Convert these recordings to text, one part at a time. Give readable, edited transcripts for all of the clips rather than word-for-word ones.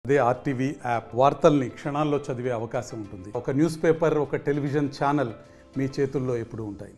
అదే RTV app వార్తల్ని క్షణాల్లో చదివే అవకాశం ఉంటుంది. ఒక న్యూస్ పేపర్, ఒక టెలివిజన్ ఛానల్ మీ చేతుల్లో ఎప్పుడూ ఉంటాయి.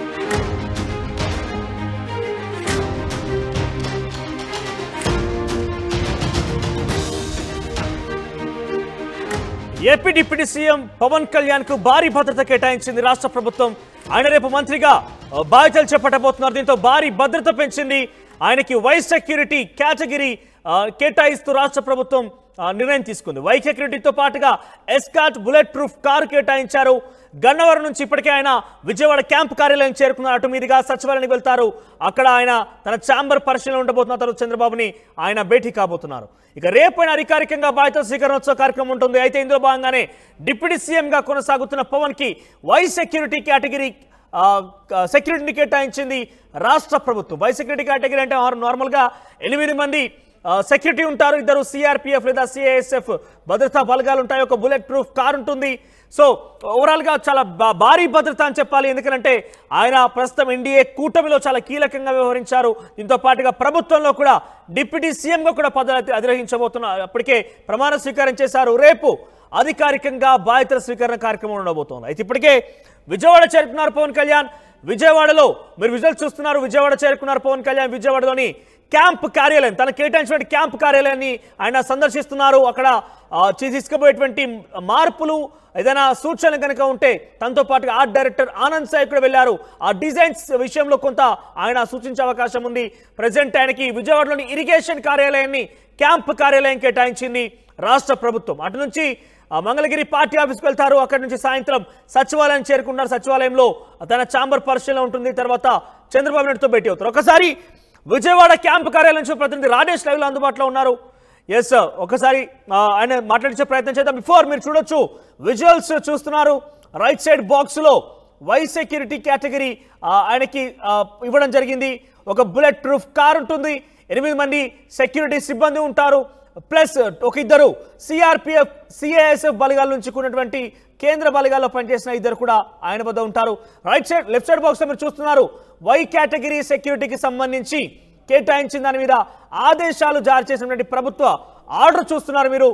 AP deputy CM Pawan Kalyan కు భారీ భద్రత కేటాయించింది రాష్ట్ర ప్రభుత్వం. ఆయన రేపు మంత్రిగా బాధ్యతలు చేపట్టబోతున్నారు. దీంతో భారీ భద్రత పెంచింది. ఆయనకి వై సెక్యూరిటీ కేటగిరీ కేటాయిస్తూ రాష్ట్ర ప్రభుత్వం నిర్ణయం తీసుకుంది. వై సెక్యూరిటీతో పాటుగా ఎస్కాట్ బుల్లెట్ ప్రూఫ్ కారు కేటాయించారు. గన్నవరం నుంచి ఇప్పటికే ఆయన విజయవాడ క్యాంప్ కార్యాలయం చేరుకున్నారు. అటు మీదుగా సచివాలయానికి వెళ్తారు. అక్కడ ఆయన తన ఛాంబర్ పరిశీలన ఉండబోతున్న తర్వాత చంద్రబాబుని ఆయన భేటీ కాబోతున్నారు. ఇక రేపు ఆయన అధికారికంగా బాధ్యత స్వీకరణోత్సవ కార్యక్రమం ఉంటుంది. అయితే ఇందులో భాగంగానే డిప్యూటీ సీఎంగా కొనసాగుతున్న పవన్ కి వై సెక్యూరిటీ కేటగిరీ సెక్యూరిటీని కేటాయించింది రాష్ట్ర ప్రభుత్వం. వై సెక్యూరిటీ కేటగిరీ అంటే నార్మల్గా 8 మంది సెక్యూరిటీ ఉంటారు. 2 సిఆర్పిఎఫ్ లేదా సిఐఎస్ఎఫ్ భద్రతా బలగాలు ఉంటాయి. ఒక బుల్లెట్ ప్రూఫ్ కార్ ఉంటుంది. సో ఓవరాల్గా చాలా భారీ భద్రత అని చెప్పాలి. ఎందుకంటే ఆయన ప్రస్తుతం ఎన్డీఏ కూటమిలో చాలా కీలకంగా వ్యవహరించారు. దీంతో పాటుగా ప్రభుత్వంలో కూడా డిప్యూటీ సీఎంగా కూడా పదవి అధిరోహించబోతున్నారు. అప్పటికే ప్రమాణ స్వీకారం చేశారు. రేపు అధికారికంగా బాధ్యతల స్వీకరణ కార్యక్రమం ఉండబోతోంది. అయితే ఇప్పటికే విజయవాడ చేరుకున్నారు పవన్ కళ్యాణ్. విజయవాడలో మీరు విజువల్ చూస్తున్నారు. విజయవాడ చేరుకున్నారు పవన్ కళ్యాణ్. విజయవాడలోని క్యాంప్ కార్యాలయం, తన కేటాయించిన క్యాంప్ కార్యాలయాన్ని ఆయన సందర్శిస్తున్నారు. అక్కడ తీసుకుపోయేటువంటి మార్పులు ఏదైనా సూచనలు కనుక ఉంటే తనతో పాటుగా ఆర్ట్ డైరెక్టర్ ఆనంద్ సాయి కూడా వెళ్ళారు. ఆ డిజైన్స్ విషయంలో కొంత ఆయన సూచించే అవకాశం ఉంది. ప్రజెంట్ ఆయనకి విజయవాడలోని ఇరిగేషన్ కార్యాలయాన్ని క్యాంప్ కార్యాలయం కేటాయించింది రాష్ట్ర ప్రభుత్వం. అటు నుంచి మంగళగిరి పార్టీ ఆఫీస్కి వెళ్తారు. అక్కడి నుంచి సాయంత్రం సచివాలయం చేరుకుంటారు. సచివాలయంలో తన ఛాంబర్ పరిశీలన ఉంటుంది. తర్వాత చంద్రబాబు నాయుడుతో భేటీ అవుతారు. ఒకసారి విజయవాడ క్యాంప్ కార్యాలయం నుంచి ప్రతినిధి రాజేష్ లైవ్ లో అందుబాటులో ఉన్నారు. ఎస్, ఒకసారి ఆయన మాట్లాడించే ప్రయత్నం చేద్దాం. బిఫోర్ మీరు చూడొచ్చు, విజువల్స్ చూస్తున్నారు. రైట్ సైడ్ బాక్స్ లో వై సెక్యూరిటీ కేటగిరీ ఆయనకి ఇవ్వడం జరిగింది. ఒక బుల్లెట్ ప్రూఫ్ కార్ ఉంటుంది. 8 మంది సెక్యూరిటీ సిబ్బంది ఉంటారు. ప్లస్ ఒక 2 సిఆర్పిఎఫ్ సిఐఎస్ఎఫ్ బలగాల నుంచి కూడినటువంటి కేంద్ర బలగాల్లో పనిచేసిన 2 కూడా ఆయన వద్ద ఉంటారు. Right side left side box లో మీరు చూస్తున్నారు. వై కేటగిరీ సెక్యూరిటీకి సంబంధించి కేటాయించిన దాని మీద ఆదేశాలు జారీ చేసినటువంటి ప్రభుత్వ ఆర్డర్ చూస్తున్నారు మీరు.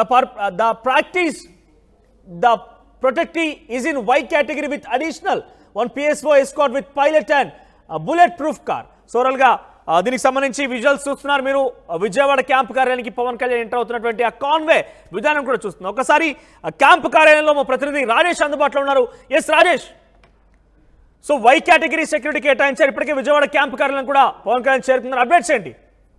The practice the protectee is in Y category with additional 1 PSO escort with pilot and bullet proof car. సోరల్ గా దీనికి సంబంధించి విజువల్స్ చూస్తున్నారు మీరు. విజయవాడ క్యాంప్ కార్యాలయానికి పవన్ కళ్యాణ్ ఎంటర్ అవుతున్నటువంటి ఆ కాన్వే విధానం కూడా చూస్తున్నారు. ఒకసారి క్యాంప్ కార్యాలయంలో మా ప్రతినిధి రాజేష్ అందుబాటులో ఉన్నారు. Yes Rajesh, so Y category security కేటాయించారు. ఇప్పటికే విజయవాడ క్యాంప్ కార్యాలయం కూడా పవన్ కళ్యాణ్ చేరుతున్నారు. అప్డేట్స్ ఏంటి?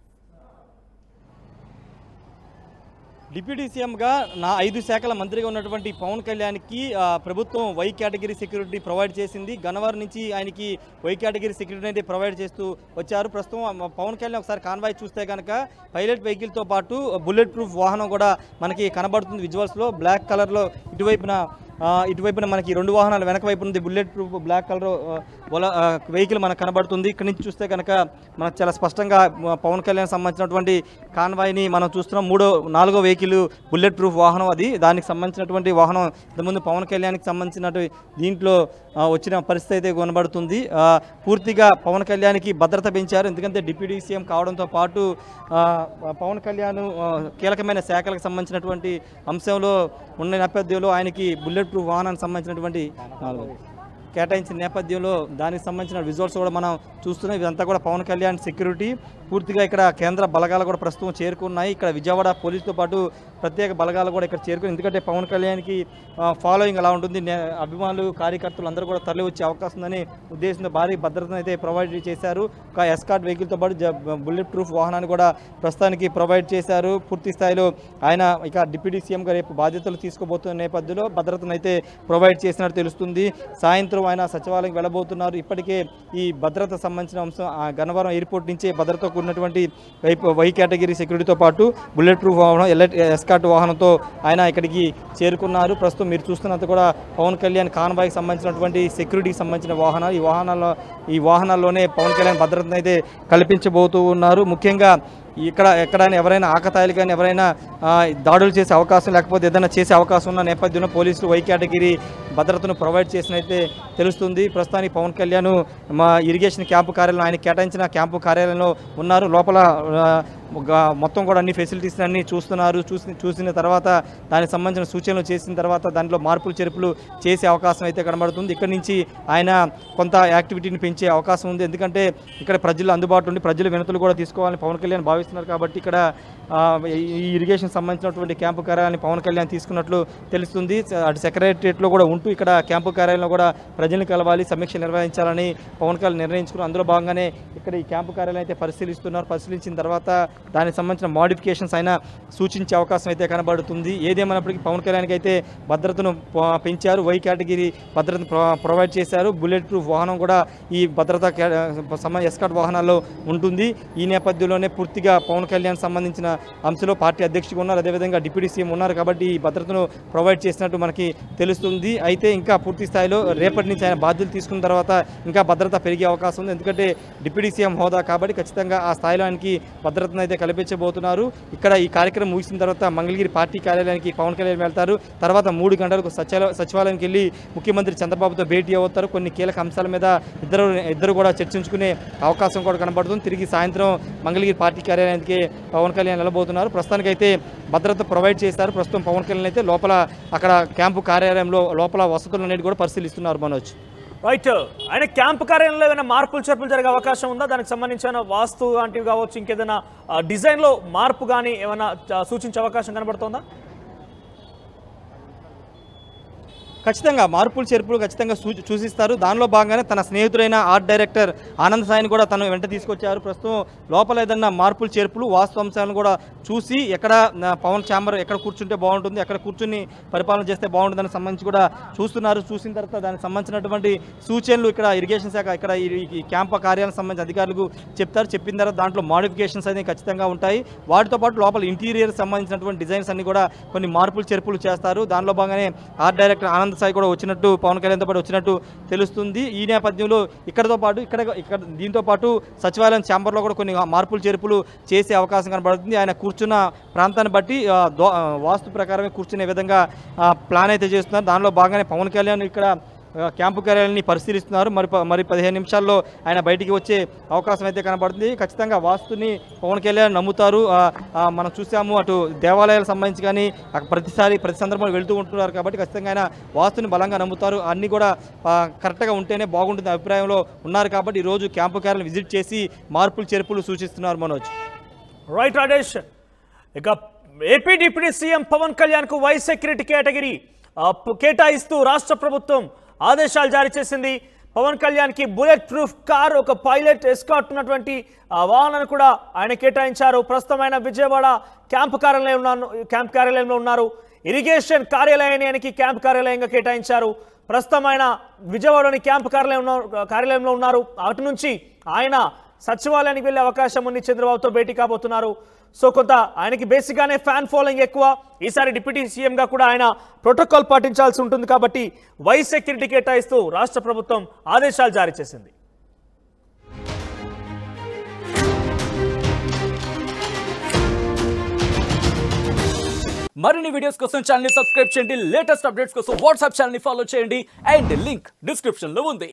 డిప్యూటీ సీఎంగా 5 శాఖల మంత్రిగా ఉన్నటువంటి పవన్ కళ్యాణ్కి ప్రభుత్వం వై కేటగిరీ సెక్యూరిటీ ప్రొవైడ్ చేసింది. గన్నవరం నుంచి ఆయనకి వై కేటగిరీ సెక్యూరిటీ అయితే ప్రొవైడ్ చేస్తూ వచ్చారు. ప్రస్తుతం పవన్ కళ్యాణ్ ఒకసారి కాన్వాయ్ చూస్తే కనుక పైలట్ వెహికల్తో పాటు బుల్లెట్ ప్రూఫ్ వాహనం కూడా మనకి కనబడుతుంది విజువల్స్లో. బ్లాక్ కలర్లో ఇటువైపున మనకి 2 వాహనాలు వెనక వైపు ఉంది. Bullet proof black colour vehicle మనకు కనబడుతుంది. ఇక్కడి నుంచి చూస్తే కనుక మనకు చాలా స్పష్టంగా పవన్ కళ్యాణ్ సంబంధించినటువంటి కాన్వాయ్ని మనం చూస్తున్నాం. 4వ వెహికల్ బుల్లెట్ ప్రూఫ్ వాహనం, అది దానికి సంబంధించినటువంటి వాహనం. ఇంతకుముందు పవన్ కళ్యాణ్కి సంబంధించినటువంటి దీంట్లో వచ్చిన పరిస్థితి అయితే కనబడుతుంది. పూర్తిగా పవన్ కళ్యాణ్కి భద్రత పెంచారు. ఎందుకంటే డిప్యూటీ సీఎం కావడంతో పాటు పవన్ కళ్యాణ్ కీలకమైన శాఖలకు సంబంధించినటువంటి అంశంలో ఉన్న నేపథ్యంలో ఆయనకి బుల్లెట్ ప్రూఫ్ వాహనానికి సంబంధించినటువంటి కేటాయించిన నేపథ్యంలో దానికి సంబంధించిన విజువల్స్ కూడా మనం చూస్తున్నాం. ఇదంతా కూడా పవన్ కళ్యాణ్ సెక్యూరిటీ. పూర్తిగా ఇక్కడ కేంద్ర బలగాలు కూడా ప్రస్తుతం చేరుకున్నాయి. ఇక్కడ విజయవాడ పోలీసుతో పాటు ప్రత్యేక బలగాలు కూడా ఇక్కడ చేరుకుని, ఎందుకంటే పవన్ కళ్యాణ్కి ఫాలోయింగ్ అలా ఉంటుంది. అభిమానులు కార్యకర్తలు అందరూ కూడా తరలి వచ్చే అవకాశం ఉందని ఉద్దేశంతో భారీ భద్రతను అయితే ప్రొవైడ్ చేశారు. ఒక ఎస్కాట్ వెహికల్తో పాటు బుల్లెట్ ప్రూఫ్ వాహనాన్ని కూడా ప్రస్తుతానికి ప్రొవైడ్ చేశారు. పూర్తి స్థాయిలో ఆయన ఇక డిప్యూటీ సీఎంగా రేపు బాధ్యతలు తీసుకోబోతున్న నేపథ్యంలో భద్రతను అయితే ప్రొవైడ్ చేసినట్టు తెలుస్తుంది. సాయంత్రం ఆయన సచివాలయం వెళ్ళబోతున్నారు. ఇప్పటికే ఈ భద్రత సంబంధించిన అంశం గన్నవరం ఎయిర్పోర్ట్ నుంచే భద్రత కూడినటువంటి వై కేటగిరీ సెక్యూరిటీతో పాటు బుల్లెట్ ప్రూఫ్ వాహనం ఎస్కాట్ వాహనంతో ఆయన ఇక్కడికి చేరుకున్నారు. ప్రస్తుతం మీరు చూస్తున్నంత కూడా పవన్ కళ్యాణ్ కాన్వాయ్కి సంబంధించినటువంటి సెక్యూరిటీకి సంబంధించిన వాహనాలు ఈ వాహనాల్లోనే పవన్ కళ్యాణ్ భద్రతను అయితే కల్పించబోతూ ఉన్నారు. ముఖ్యంగా ఎక్కడైనా ఎవరైనా ఆకతాయిలు కానీ ఎవరైనా దాడులు చేసే అవకాశం లేకపోతే ఏదైనా చేసే అవకాశం ఉన్న నేపథ్యంలో పోలీసులు వై కేటగిరీ భద్రతను ప్రొవైడ్ చేసినైతే తెలుస్తుంది. ప్రస్తుతానికి పవన్ కళ్యాణ్ మా ఇరిగేషన్ క్యాంపు కార్యాలయం ఆయన కేటాయించిన క్యాంపు కార్యాలయంలో ఉన్నారు. లోపల మొత్తం కూడా అన్ని ఫెసిలిటీస్ అన్ని చూస్తున్నారు. చూసిన తర్వాత దానికి సంబంధించిన సూచనలు చేసిన తర్వాత దాంట్లో మార్పులు చేర్పులు చేసే అవకాశం అయితే కనబడుతుంది. ఇక్కడ నుంచి ఆయన కొంత యాక్టివిటీని పెంచే అవకాశం ఉంది. ఎందుకంటే ఇక్కడ ప్రజలు అందుబాటులో ఉండి ప్రజల వినతులు కూడా తీసుకోవాలని పవన్ కళ్యాణ్ భావిస్తున్నారు. కాబట్టి ఇక్కడ ఈ ఇరిగేషన్ సంబంధించినటువంటి క్యాంపు కార్యాలయాన్ని పవన్ కళ్యాణ్ తీసుకున్నట్లు తెలుస్తుంది. అటు సెక్రటరియట్లో కూడా ఉంటూ ఇక్కడ క్యాంపు కార్యాలయంలో కూడా ప్రజల్ని కలవాలి, సమీక్ష నిర్వహించాలని పవన్ కళ్యాణ్ నిర్ణయించుకున్నారు. అందులో భాగంగానే ఇక్కడ ఈ క్యాంపు కార్యాలయం అయితే పరిశీలిస్తున్నారు. పరిశీలించిన తర్వాత దానికి సంబంధించిన మోడిఫికేషన్స్ అయినా సూచించే అవకాశం అయితే కనబడుతుంది. ఏదేమైనప్పటికీ పవన్ కళ్యాణ్కి అయితే భద్రతను పెంచారు. వై కేటగిరీ భద్రతను ప్రొవైడ్ చేశారు. బుల్లెట్ ప్రూఫ్ వాహనం కూడా ఈ భద్రతా ఎస్కార్ట్ వాహనాల్లో ఉంటుంది. ఈ నేపథ్యంలోనే పూర్తిగా పవన్ కళ్యాణ్ సంబంధించిన అంశంలో పార్టీ అధ్యక్షుడు ఉన్నారు, అదేవిధంగా డిప్యూటీ సీఎం ఉన్నారు. కాబట్టి ఈ భద్రతను ప్రొవైడ్ చేసినట్టు మనకి తెలుస్తుంది. అయితే ఇంకా పూర్తి స్థాయిలో రేపటి నుంచి ఆయన బాధ్యతలు తీసుకున్న తర్వాత ఇంకా భద్రత పెరిగే అవకాశం ఉంది. ఎందుకంటే డిప్యూటీ సీఎం హోదా కాబట్టి ఖచ్చితంగా ఆ స్థాయిలో ఆయనకి భద్రతను అయితే కల్పించబోతున్నారు. ఇక్కడ ఈ కార్యక్రమం ముగిసిన తర్వాత మంగళగిరి పార్టీ కార్యాలయానికి పవన్ కళ్యాణ్ వెళ్తారు. తర్వాత 3 గంటలకు సచివాలయంకి వెళ్ళి ముఖ్యమంత్రి చంద్రబాబుతో భేటీ అవుతారు. కొన్ని కీలక అంశాల మీద ఇద్దరు కూడా చర్చించుకునే అవకాశం కూడా కనబడుతుంది. తిరిగి సాయంత్రం మంగళగిరి పార్టీ కార్యాలయానికి పవన్ కళ్యాణ్ వెళ్ళబోతున్నారు. ప్రస్తుతానికైతే భద్రత ప్రొవైడ్ చేశారు. ప్రస్తుతం పవన్ కళ్యాణ్ అయితే లోపల అక్కడ క్యాంపు కార్యాలయంలో లోపల వసతులన్నిటి కూడా పరిశీలిస్తున్నారు. మనోజ్, రైట్, ఆయన క్యాంపు కార్యాలయంలో ఏమైనా మార్పులు చేర్పులు జరిగే అవకాశం ఉందా? దానికి సంబంధించిన వాస్తు లాంటివి కావచ్చు, ఇంకేదైనా డిజైన్లో మార్పు కానీ ఏమైనా సూచించే అవకాశం కనబడుతుందా? ఖచ్చితంగా మార్పులు చేర్పులు ఖచ్చితంగా సూచిస్తారు. దానిలో భాగంగానే తన స్నేహితుడైన ఆర్ట్ డైరెక్టర్ ఆనంద్ సాయిని కూడా తను వెంట తీసుకొచ్చారు. ప్రస్తుతం లోపల ఏదన్నా మార్పులు చేర్పులు వాస్తు అంశాలను కూడా చూసి ఎక్కడ పవన్ ఛాంబర్ ఎక్కడ కూర్చుంటే బాగుంటుంది, ఎక్కడ కూర్చుని పరిపాలన చేస్తే బాగుంటుందని సంబంధించి కూడా చూస్తున్నారు. చూసిన తర్వాత దానికి సంబంధించినటువంటి సూచనలు ఇక్కడ ఇరిగేషన్ శాఖ ఇక్కడ ఈ క్యాంపు కార్యాలయం సంబంధించిన అధికారులకు చెప్తారు. చెప్పిన తర్వాత దాంట్లో మోడిఫికేషన్స్ అనేవి ఖచ్చితంగా ఉంటాయి. వాటితో పాటు లోపల ఇంటీరియర్ సంబంధించినటువంటి డిజైన్స్ అన్ని కూడా కొన్ని మార్పులు చేర్పులు చేస్తారు. దానిలో భాగంగానే ఆర్ట్ డైరెక్టర్ ఆనంద్ సాయి కూడా వచ్చినట్టు పవన్ కళ్యాణ్తో పాటు వచ్చినట్టు తెలుస్తుంది. ఈ నేపథ్యంలో ఇక్కడతో పాటు ఇక్కడ దీంతో పాటు సచివాలయం ఛాంబర్లో కూడా కొన్ని మార్పులు చేర్పులు చేసే అవకాశం కనబడుతుంది. ఆయన కూర్చున్న ప్రాంతాన్ని బట్టి వాస్తు ప్రకారమే కూర్చునే విధంగా ప్లాన్ అయితే చేస్తున్నారు. దానిలో భాగంగానే పవన్ కళ్యాణ్ ఇక్కడ క్యాంపు కార్యాలయాన్ని పరిశీలిస్తున్నారు. మరి 15 నిమిషాల్లో ఆయన బయటికి వచ్చే అవకాశం అయితే కనబడుతుంది. ఖచ్చితంగా వాస్తుని పవన్ కళ్యాణ్ నమ్ముతారు. మనం చూసాము అటు దేవాలయాలకు సంబంధించి కానీ ప్రతి సందర్భంలో వెళ్తూ ఉంటున్నారు. కాబట్టి ఖచ్చితంగా ఆయన వాస్తుని బలంగా నమ్ముతారు. అన్నీ కూడా కరెక్ట్గా ఉంటేనే బాగుంటుంది అభిప్రాయంలో ఉన్నారు. కాబట్టి ఈరోజు క్యాంపు కార్యాలయం విజిట్ చేసి మార్పులు చేర్పులు సూచిస్తున్నారు. మనోజ్, రైట్ రాజేష్, ఇక AP deputy CM Pawan Kalyan కు వై సెక్యూరిటీ కేటగిరీ కేటాయిస్తూ రాష్ట్ర ప్రభుత్వం ఆదేశాలు జారీ చేసింది. పవన్ కళ్యాణ్ కి బుల్లెట్ ప్రూఫ్ కార్, ఒక పైలట్ ఎస్కార్ట్ ఉన్నటువంటి వాహనాన్ని కూడా ఆయన కేటాయించారు. ప్రస్తుతం ఆయన విజయవాడ క్యాంపు కార్యాలయంలో ఉన్నారు. ఇరిగేషన్ కార్యాలయాన్ని ఆయనకి క్యాంపు కార్యాలయంగా కేటాయించారు. ప్రస్తుతం ఆయన విజయవాడలోని క్యాంపు కార్యాలయంలో ఉన్నారు. అటు నుంచి ఆయన సచివాలయానికి వెళ్ళే అవకాశం ఉంది. చంద్రబాబుతో భేటీ కాబోతున్నారు. సో కొంత ఆయనకి బేసిక్గానే ఫ్యాన్ ఫాలోయింగ్ ఎక్కువ. ఈసారి డిప్యూటీ సీఎంగా కూడా ఆయన ప్రోటోకాల్ పాటించాల్సి ఉంటుంది. కాబట్టి వై సెక్యూరిటీ కేటాయిస్తూ రాష్ట్ర ప్రభుత్వం ఆదేశాలు జారీ చేసింది. మరిన్ని వీడియోస్ కోసం ఛానల్ ని సబ్స్క్రైబ్ చేయండి. లేటెస్ట్ అప్డేట్స్ కోసం వాట్సాప్ ఛానల్ ని ఫాలో చేయండి. అండ్ లింక్ డిస్క్రిప్షన్ లో ఉంది.